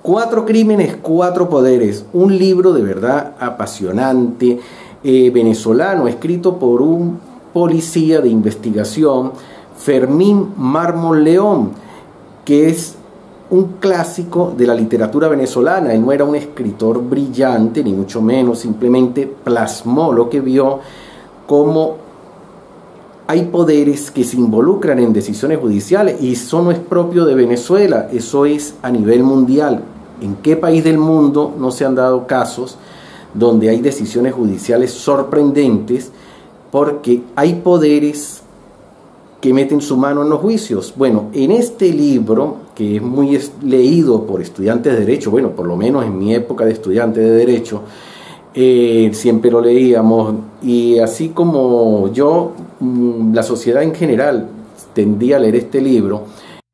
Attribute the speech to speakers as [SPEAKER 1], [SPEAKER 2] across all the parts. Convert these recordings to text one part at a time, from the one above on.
[SPEAKER 1] Cuatro crímenes, cuatro poderes. Un libro de verdad apasionante, venezolano, escrito por un policía de investigación, Fermín Mármol León, que es un clásico de la literatura venezolana. Él no era un escritor brillante, ni mucho menos, simplemente plasmó lo que vio, como hay poderes que se involucran en decisiones judiciales, y eso no es propio de Venezuela, eso es a nivel mundial. ¿En qué país del mundo no se han dado casos donde hay decisiones judiciales sorprendentes porque hay poderes que meten su mano en los juicios? Bueno, en este libro, que es muy leído por estudiantes de Derecho, bueno, por lo menos en mi época de estudiante de Derecho, siempre lo leíamos, y así como yo, la sociedad en general tendía a leer este libro.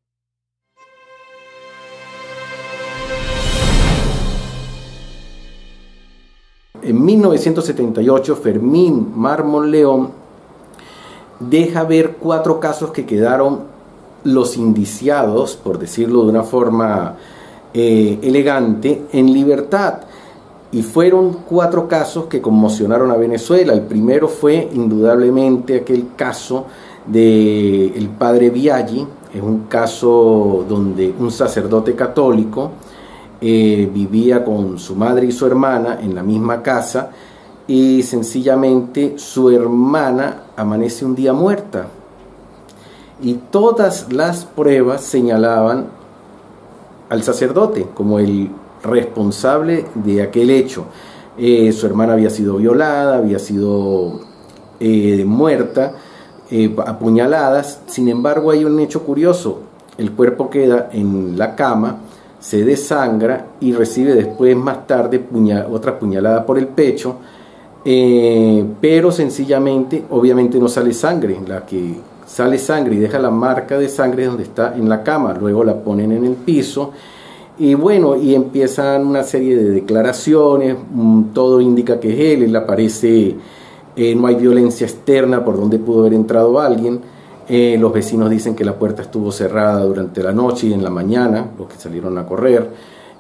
[SPEAKER 1] En 1978, Fermín Mármol León deja ver cuatro casos que quedaron los indiciados, por decirlo de una forma elegante, en libertad. Y fueron cuatro casos que conmocionaron a Venezuela. El primero fue indudablemente aquel caso del padre Biaggi. Es un caso donde un sacerdote católico vivía con su madre y su hermana en la misma casa, y sencillamente su hermana amanece un día muerta. Y todas las pruebas señalaban al sacerdote como el responsable de aquel hecho. Su hermana había sido violada, había sido muerta, apuñaladas. Sin embargo, hay un hecho curioso: el cuerpo queda en la cama, se desangra y recibe después, más tarde, otra puñalada por el pecho, pero sencillamente, obviamente no sale sangre. La que sale sangre y deja la marca de sangre es donde está en la cama. Luego la ponen en el piso. Y bueno, y empiezan una serie de declaraciones, todo indica que es él aparece, no hay violencia externa por donde pudo haber entrado alguien, los vecinos dicen que la puerta estuvo cerrada durante la noche y en la mañana, los que salieron a correr.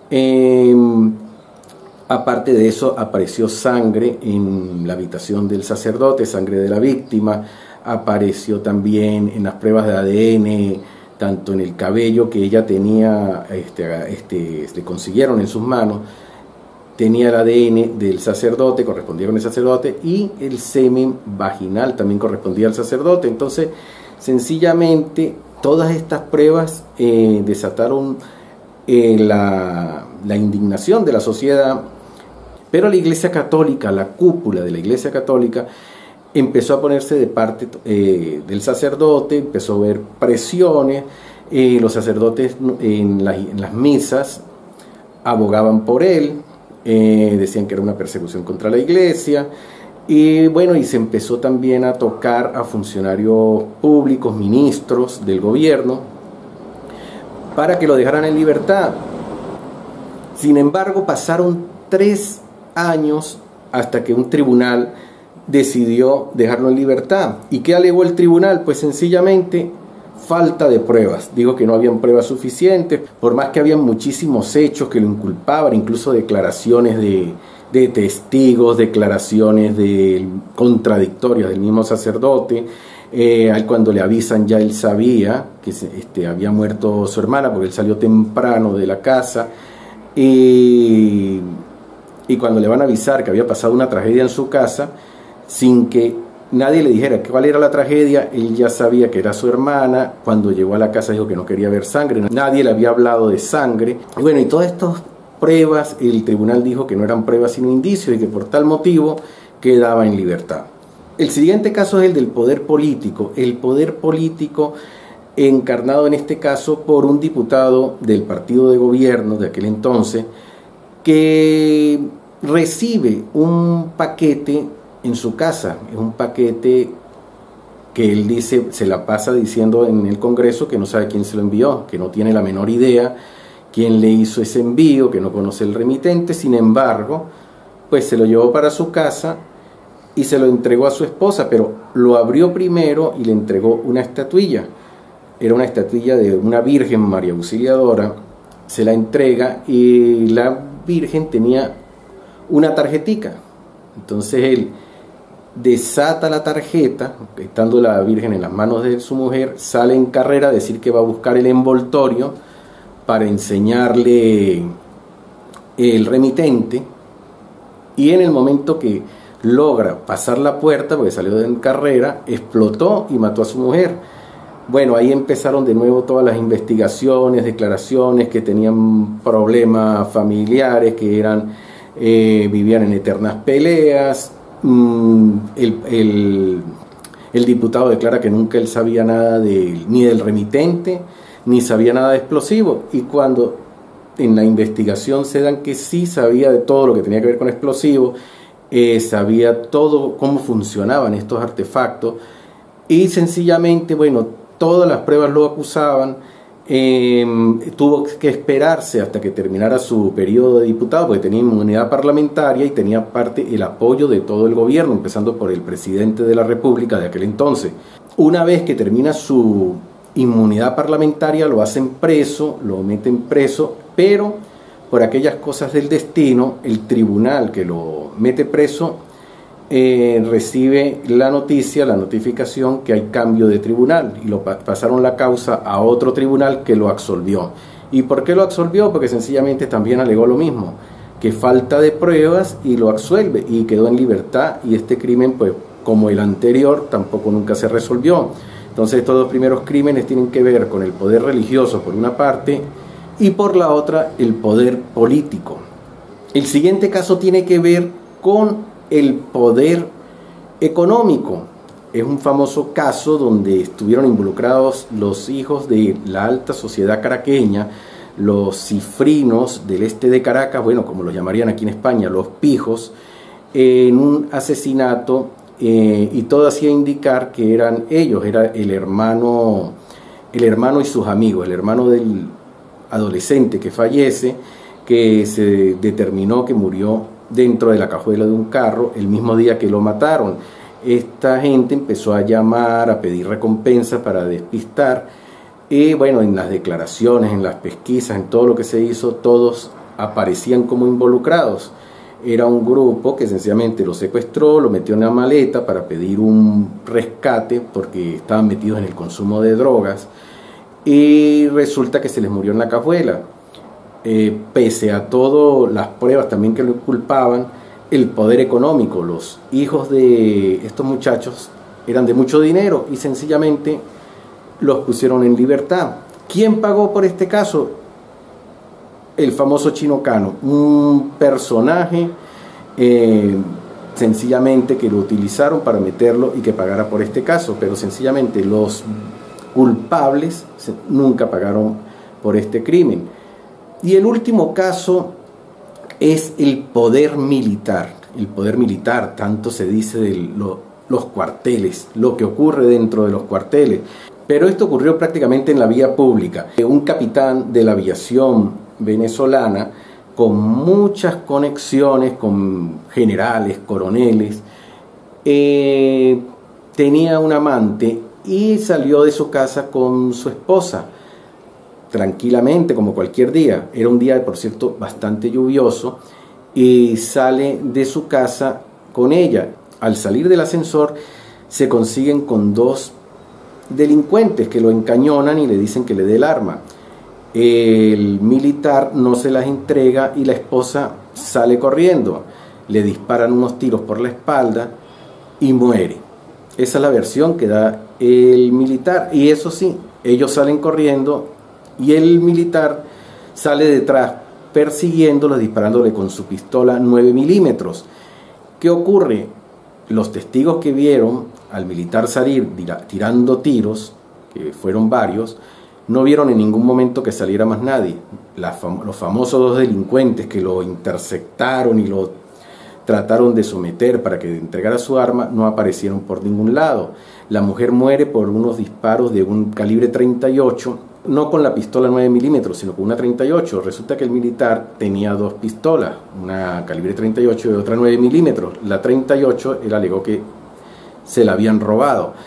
[SPEAKER 1] Aparte de eso, apareció sangre en la habitación del sacerdote, sangre de la víctima, apareció también en las pruebas de ADN, tanto en el cabello que ella tenía, le consiguieron en sus manos, tenía el ADN del sacerdote, correspondía con el sacerdote, y el semen vaginal también correspondía al sacerdote. Entonces, sencillamente, todas estas pruebas desataron la indignación de la sociedad, pero la Iglesia Católica, la cúpula de la Iglesia Católica, empezó a ponerse de parte del sacerdote, empezó a ver presiones. Los sacerdotes en las misas abogaban por él, decían que era una persecución contra la iglesia, y bueno, y se empezó también a tocar a funcionarios públicos, ministros del gobierno, para que lo dejaran en libertad. Sin embargo, pasaron 3 años hasta que un tribunal decidió dejarlo en libertad. ¿Y qué alegó el tribunal? Pues sencillamente falta de pruebas. Dijo que no habían pruebas suficientes, por más que habían muchísimos hechos que lo inculpaban, incluso declaraciones de testigos, declaraciones contradictorias del mismo sacerdote. Cuando le avisan, ya él sabía que había muerto su hermana, porque él salió temprano de la casa, y cuando le van a avisar que había pasado una tragedia en su casa, sin que nadie le dijera cuál era la tragedia, él ya sabía que era su hermana. Cuando llegó a la casa dijo que no quería ver sangre, nadie le había hablado de sangre. Y bueno, y todas estas pruebas, el tribunal dijo que no eran pruebas sino indicios, y que por tal motivo quedaba en libertad. El siguiente caso es el del poder político. El poder político encarnado en este caso por un diputado del partido de gobierno de aquel entonces, que recibe un paquete en su casa. Es un paquete que él dice, se la pasa diciendo en el Congreso que no sabe quién se lo envió, que no tiene la menor idea quién le hizo ese envío, que no conoce el remitente. Sin embargo, pues se lo llevó para su casa y se lo entregó a su esposa, pero lo abrió primero y le entregó una estatuilla. Era una estatuilla de una Virgen María Auxiliadora, se la entrega y la Virgen tenía una tarjetica. Entonces él desata la tarjeta, estando la Virgen en las manos de su mujer, sale en carrera a decir que va a buscar el envoltorio para enseñarle el remitente, y en el momento que logra pasar la puerta, porque salió en carrera, explotó y mató a su mujer. Bueno, ahí empezaron de nuevo todas las investigaciones, declaraciones que tenían problemas familiares, que eran vivían en eternas peleas. El diputado declara que nunca él sabía nada ni del remitente, ni sabía nada de explosivos, y cuando en la investigación se dan que sí sabía de todo lo que tenía que ver con explosivos, sabía todo cómo funcionaban estos artefactos, y sencillamente, bueno, todas las pruebas lo acusaban. Tuvo que esperarse hasta que terminara su periodo de diputado, porque tenía inmunidad parlamentaria y tenía parte el apoyo de todo el gobierno, empezando por el presidente de la República de aquel entonces. Una vez que termina su inmunidad parlamentaria, lo hacen preso, lo meten preso, pero por aquellas cosas del destino, el tribunal que lo mete preso recibe la notificación que hay cambio de tribunal, y lo pasaron la causa a otro tribunal que lo absolvió. ¿Y por qué lo absolvió? Porque sencillamente también alegó lo mismo, que falta de pruebas, y lo absuelve y quedó en libertad, y este crimen, pues como el anterior, tampoco nunca se resolvió. Entonces estos dos primeros crímenes tienen que ver con el poder religioso por una parte, y por la otra el poder político. El siguiente caso tiene que ver con el poder económico. Es un famoso caso donde estuvieron involucrados los hijos de la alta sociedad caraqueña, los cifrinos del este de Caracas, bueno, como los llamarían aquí en España, los pijos, en un asesinato, y todo hacía indicar que eran ellos, era el hermano y sus amigos, el hermano del adolescente que fallece, que se determinó que murió dentro de la cajuela de un carro el mismo día que lo mataron. Esta gente empezó a llamar, a pedir recompensa para despistar, y bueno, en las declaraciones, en las pesquisas, en todo lo que se hizo, todos aparecían como involucrados. Era un grupo que sencillamente lo secuestró, lo metió en una maleta para pedir un rescate porque estaban metidos en el consumo de drogas, y resulta que se les murió en la cajuela. Pese a todas las pruebas también que lo culpaban, el poder económico, los hijos de estos muchachos eran de mucho dinero y sencillamente los pusieron en libertad. ¿Quién pagó por este caso? El famoso Chino Cano, un personaje sencillamente que lo utilizaron para meterlo y que pagara por este caso, pero sencillamente los culpables nunca pagaron por este crimen. Y el último caso es el poder militar. El poder militar, tanto se dice de los cuarteles, lo que ocurre dentro de los cuarteles. Pero esto ocurrió prácticamente en la vía pública. Un capitán de la aviación venezolana, con muchas conexiones con generales, coroneles, tenía un amante y salió de su casa con su esposa, tranquilamente, como cualquier día. Era un día, por cierto, bastante lluvioso, y sale de su casa con ella. Al salir del ascensor se consiguen con dos delincuentes que lo encañonan y le dicen que le dé el arma. El militar no se las entrega y la esposa sale corriendo. Le disparan unos tiros por la espalda y muere. Esa es la versión que da el militar, y eso sí, ellos salen corriendo y el militar sale detrás persiguiéndolo, disparándole con su pistola 9 milímetros. ¿Qué ocurre? Los testigos que vieron al militar salir tirando tiros, que fueron varios, no vieron en ningún momento que saliera más nadie. Los famosos dos delincuentes que lo interceptaron y lo trataron de someter para que entregara su arma no aparecieron por ningún lado. La mujer muere por unos disparos de un calibre 38, no con la pistola 9 milímetros, sino con una 38. Resulta que el militar tenía dos pistolas, una calibre 38 y otra 9 milímetros. La 38 él alegó que se la habían robado.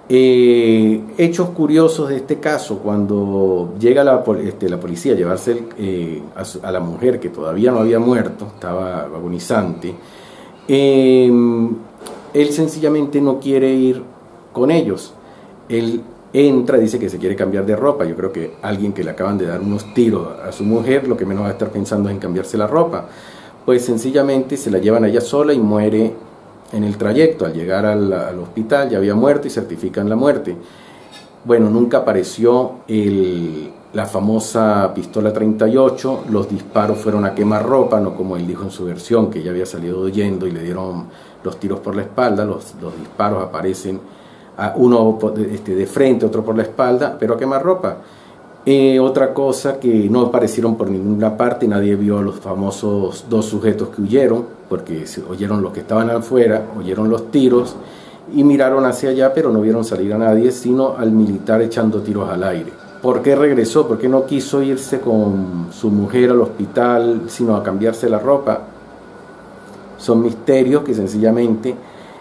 [SPEAKER 1] Hechos curiosos de este caso: cuando llega la policía a llevarse a la mujer, que todavía no había muerto, estaba agonizante, él sencillamente no quiere ir con ellos. Él entra, dice que se quiere cambiar de ropa. Yo creo que alguien que le acaban de dar unos tiros a su mujer, lo que menos va a estar pensando es en cambiarse la ropa. Pues sencillamente se la llevan a ella sola y muere en el trayecto. Al llegar al hospital ya había muerto y certifican la muerte. Bueno, nunca apareció la famosa pistola 38, los disparos fueron a quemarropa, no como él dijo en su versión, que ella había salido huyendo y le dieron los tiros por la espalda. Los disparos aparecen uno de frente, otro por la espalda, pero a quemarropa. Otra cosa, que no aparecieron por ninguna parte, nadie vio a los famosos 2 sujetos que huyeron, porque oyeron los que estaban afuera, oyeron los tiros y miraron hacia allá, pero no vieron salir a nadie, sino al militar echando tiros al aire. ¿Por qué regresó? ¿Por qué no quiso irse con su mujer al hospital, sino a cambiarse la ropa? Son misterios que sencillamente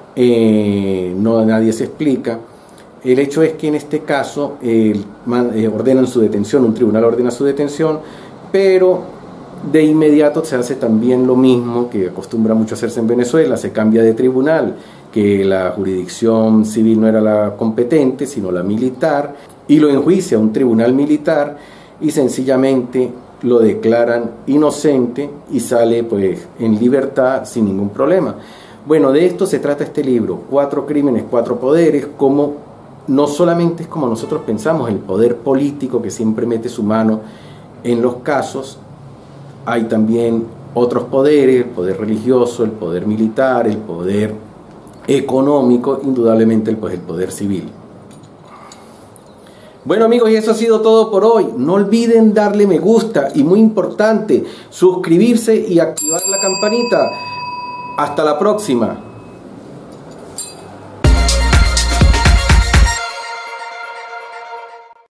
[SPEAKER 1] nadie se explica. El hecho es que en este caso ordenan su detención, un tribunal ordena su detención, pero de inmediato se hace también lo mismo que acostumbra mucho hacerse en Venezuela: se cambia de tribunal, que la jurisdicción civil no era la competente, sino la militar, y lo enjuicia un tribunal militar y sencillamente lo declaran inocente y sale pues en libertad sin ningún problema. Bueno, de esto se trata este libro: 4 crímenes, 4 poderes. Como no solamente es como nosotros pensamos, el poder político que siempre mete su mano en los casos, hay también otros poderes: el poder religioso, el poder militar, el poder económico, indudablemente el poder civil. Bueno, amigos, y eso ha sido todo por hoy. No olviden darle me gusta y, muy importante, suscribirse y activar la campanita. Hasta la próxima.